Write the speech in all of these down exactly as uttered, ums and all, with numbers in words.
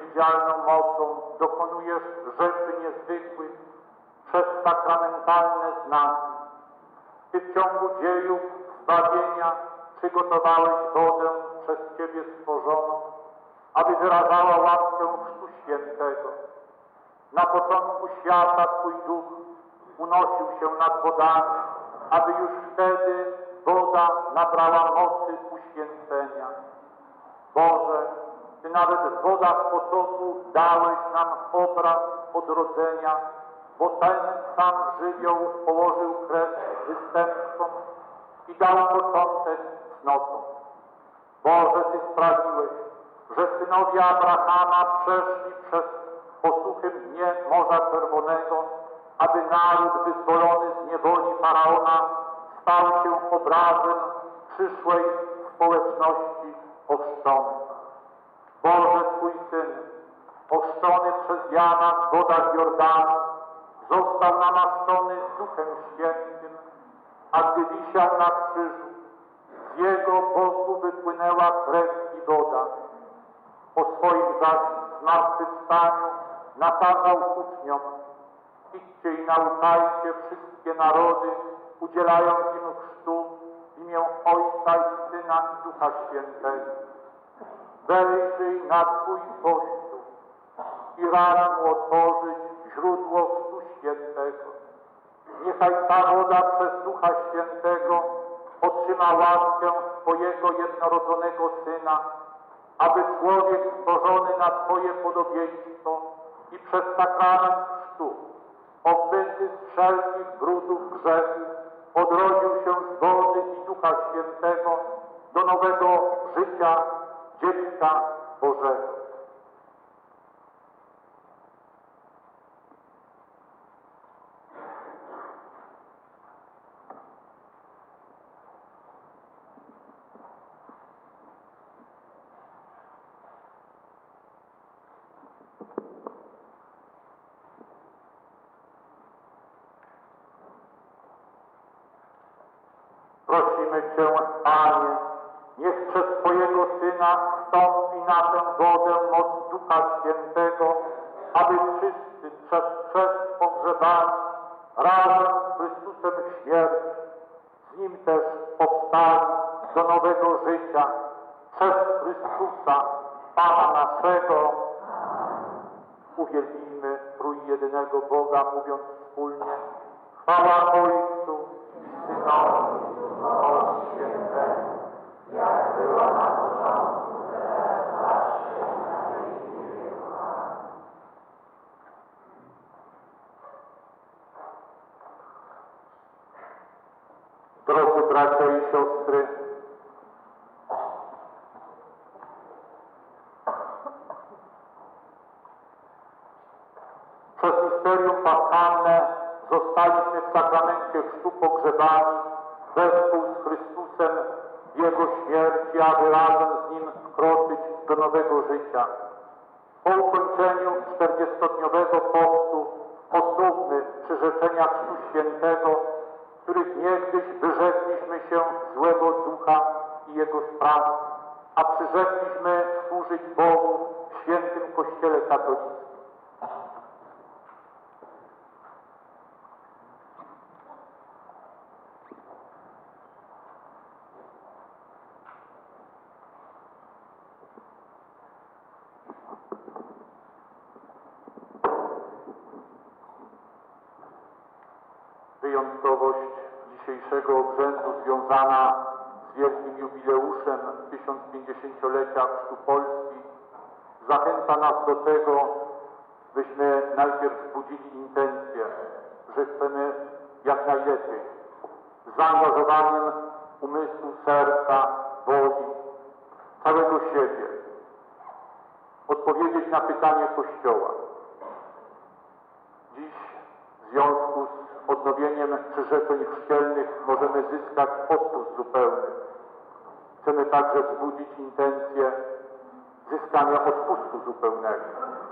niewidzialną mocą dokonujesz rzeczy niezwykłych przez sakramentalne znaki. Ty w ciągu dziejów zbawienia przygotowałeś wodę przez Ciebie stworzoną, aby wyrażała łaskę Chrztu Świętego. Na początku świata Twój Duch unosił się nad wodami, aby już wtedy woda nabrała mocy uświęcenia. Boże, Ty nawet w wodach potopu dałeś nam obraz odrodzenia, bo ten sam żywioł położył kres występkom i dał początek cnotom. Boże, Ty sprawiłeś, że synowie Abrahama przeszli przez po suchym dnie Morza Czerwonego, aby naród wyzwolony z niewoli Faraona stał się obrazem przyszłej społeczności ochrzczonych. Boże, Twój Syn, ochrzczony przez Jana w wodach Jordanu, został namaszczony Duchem Świętym, a gdy wisiał na krzyżu, z Jego boku wypłynęła krew i woda. Po swoim zaś zmartwychwstaniu nakazał uczniom: idźcie i nauczajcie wszystkie narody, udzielając im chrztu w imię Ojca i Syna i Ducha Świętego. Wejrzyj na Twój Kościół i racz mu otworzyć źródło Chrztu Świętego. Niechaj ta woda przez Ducha Świętego otrzyma łaskę Twojego jednorodzonego Syna, aby człowiek stworzony na Twoje podobieństwo i przez sakrament chrztu, obmyty z wszelkich brudów grzechu, odrodził się z wody i Ducha Świętego do nowego życia dziecka Bożego. Prosimy Cię, Panie, niech przez Twojego Syna stąpi na tę wodę moc Ducha Świętego, aby wszyscy przez chrzest pogrzebani razem z Chrystusem w śmierci, z Nim też powstali do nowego życia przez Chrystusa, Pana naszego. Uwielbijmy trójjedynego Boga, mówiąc wspólnie: chwała Ojcu i Synowi i Duchowi Świętemu, jak była na początku, teraz zawsze i na wieki wieków. Amen. Drodzy bracia i siostry, przez misterium paschalne zostaliśmy w sakramencie chrztu pogrzebani wespół z Chrystusem w Jego śmierci, aby razem z Nim wkroczyć do nowego życia. Po ukończeniu czterdziestodniowego postu odnówmy przyrzeczenia Chrztu Świętego, których niegdyś wyrzekliśmy się złego ducha i jego spraw, a przyrzekliśmy służyć Bogu w świętym Kościele katolickim. Wyjątkowość dzisiejszego obrzędu związana z wielkim jubileuszem tysiąc pięćdziesięciolecia Chrztu Polski zachęca nas do tego, byśmy najpierw wzbudzili intencję, że chcemy jak najlepiej, z zaangażowaniem umysłu, serca, woli, całego siebie, odpowiedzieć na pytanie Kościoła. Dziś w związku z odnowieniem przyrzeczeń chrzcielnych możemy zyskać odpust zupełny. Chcemy także wzbudzić intencję zyskania odpustu zupełnego.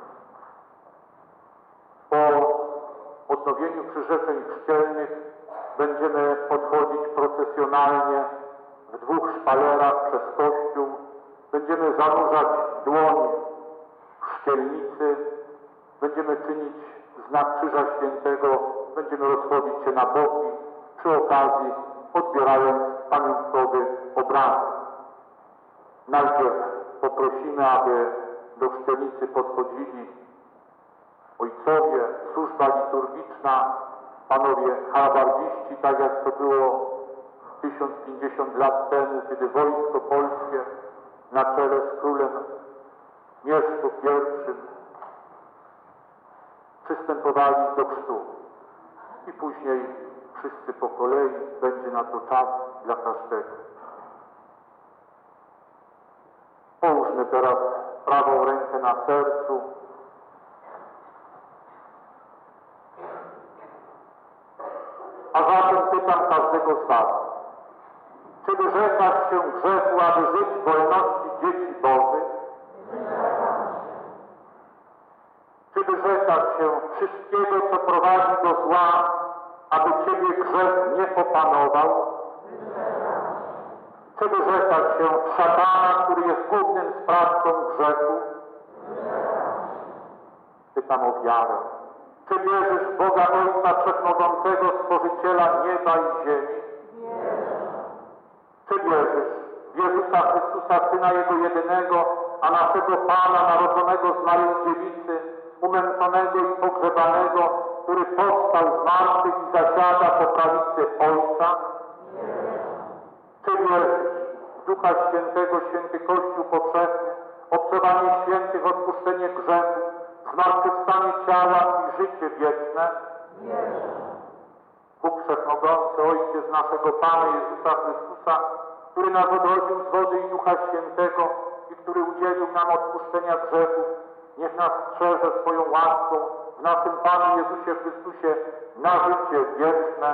Po odnowieniu przyrzeczeń chrzcielnych będziemy podchodzić procesjonalnie w dwóch szpalerach przez Kościół. Będziemy zanurzać dłoń w dzielnicy będziemy czynić znak Krzyża Świętego, będziemy rozchodzić się na boki, przy okazji odbierając pamiątkowy obrazek. Najpierw poprosimy, aby do szczelnicy podchodzili ojcowie, służba liturgiczna, panowie halabardziści, tak jak to było tysiąc pięćdziesiąt lat temu, kiedy wojsko polskie na czele z królem Mieszko pierwszym przystępowali do chrztu. I później wszyscy po kolei, będzie na to czas dla każdego. Połóżmy teraz prawą rękę na sercu. A zatem pytam każdego z was, czy wyrzekasz się grzechu, aby żyć w wolności dzieci Bożych? Czy wyrzekasz się wszystkiego, co prowadzi do zła, aby ciebie grzech nie popanował? Czy wyrzekasz się szatana, który jest głównym sprawcą grzechu? Pytam o wiarę. Czy wierzysz w Boga Ojca Wszechmogącego, Stworzyciela nieba i ziemi? Czy wierzysz w Jezusa Chrystusa, Syna Jego jedynego, a naszego Pana, narodzonego z Maryi Dziewicy, umęczonego i pogrzebanego, który powstał z martwych i zasiada po prawicy Ojca? Czy wierzysz w Ducha Świętego, Święty Kościół powszechny, obcowanie świętych, odpuszczenie grzechów, zmartwychwstanie ciała i życie wieczne? Bóg Wszechmogący, Ojciec naszego Pana Jezusa Chrystusa, który nas odrodził z wody i Ducha Świętego i który udzielił nam odpuszczenia grzechów, niech nas strzeże swoją łaską w naszym Panu Jezusie Chrystusie na życie wieczne.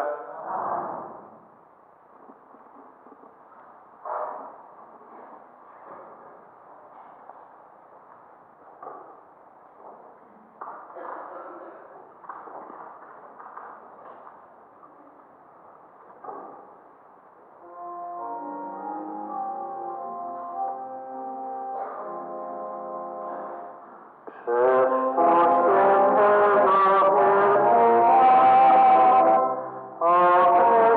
Amen.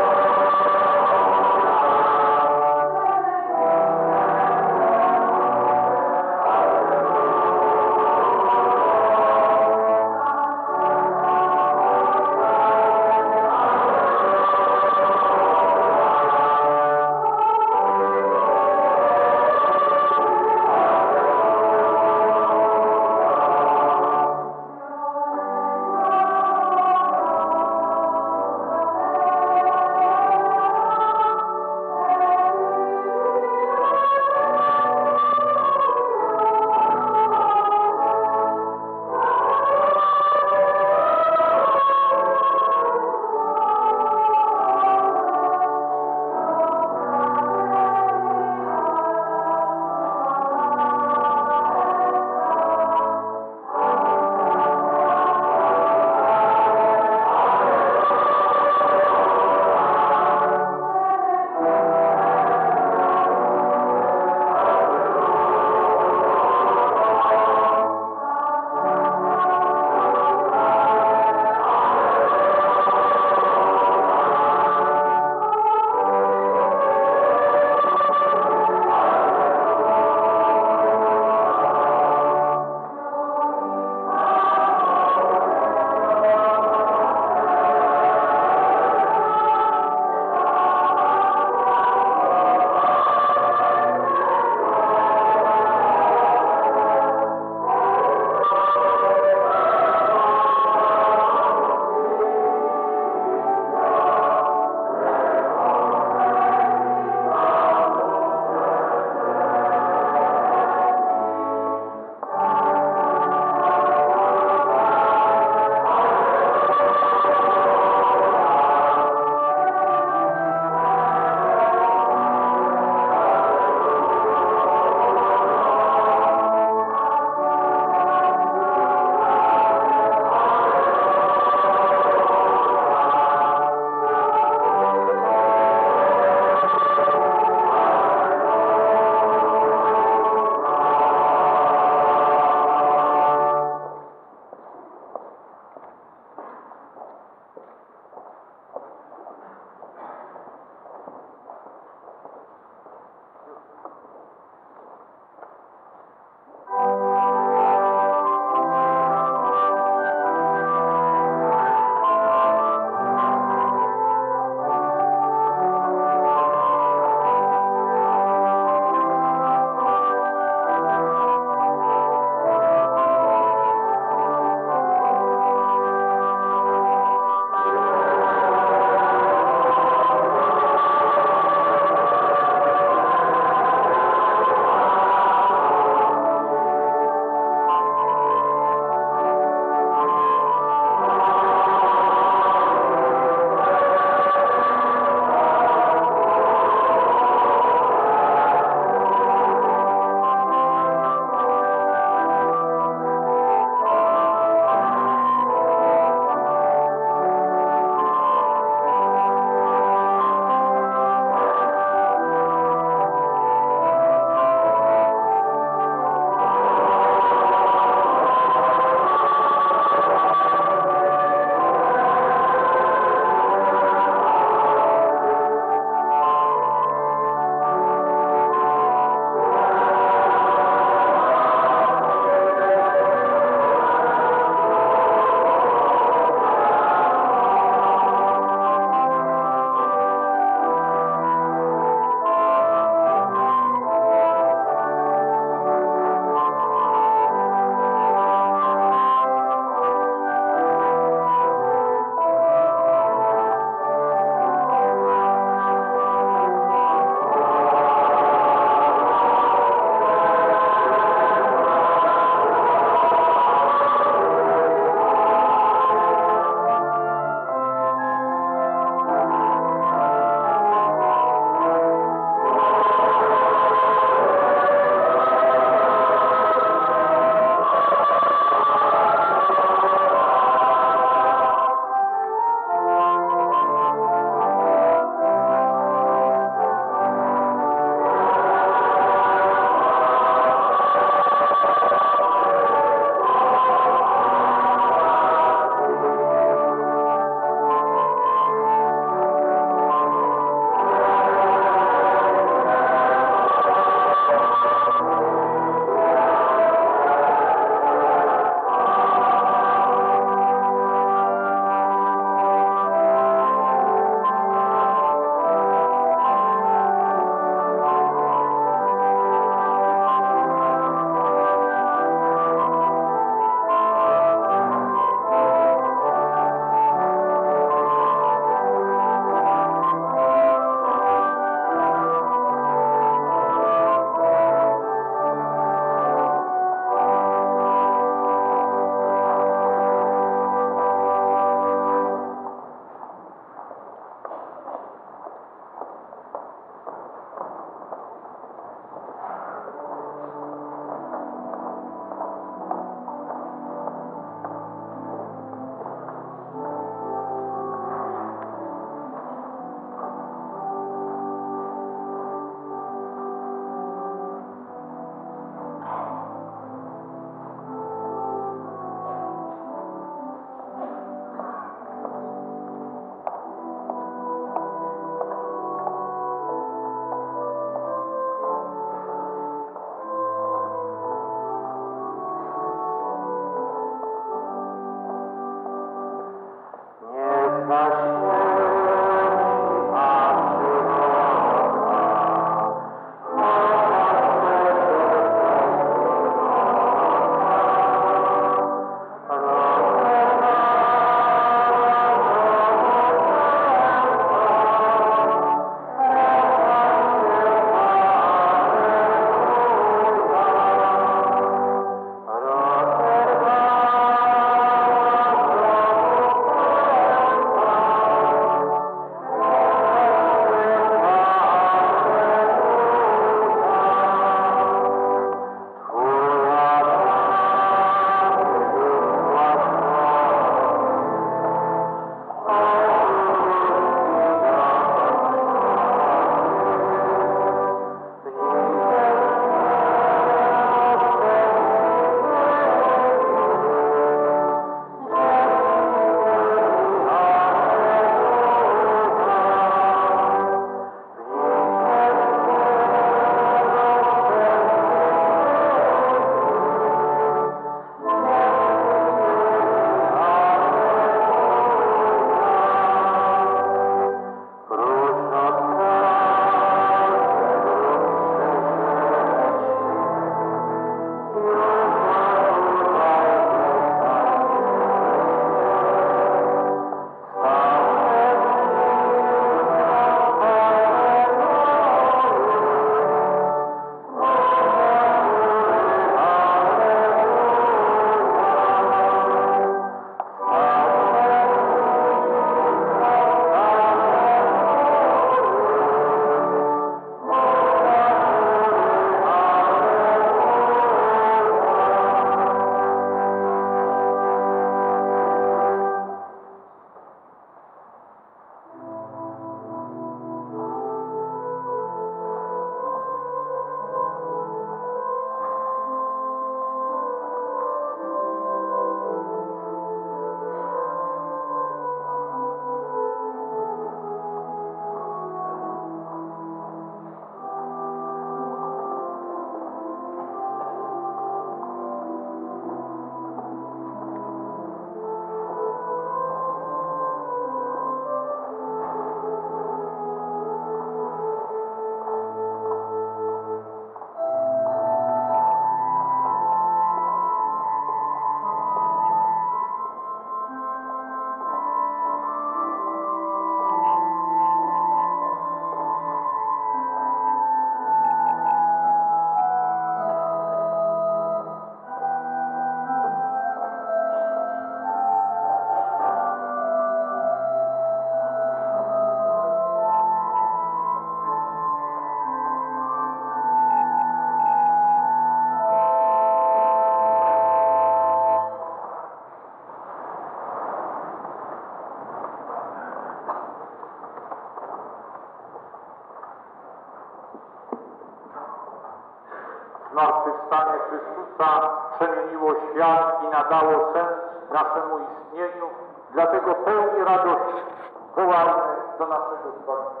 Zmartwychwstanie Chrystusa przemieniło świat i nadało sens naszemu istnieniu, dlatego pełni radości wołamy do naszego Zbawiciela.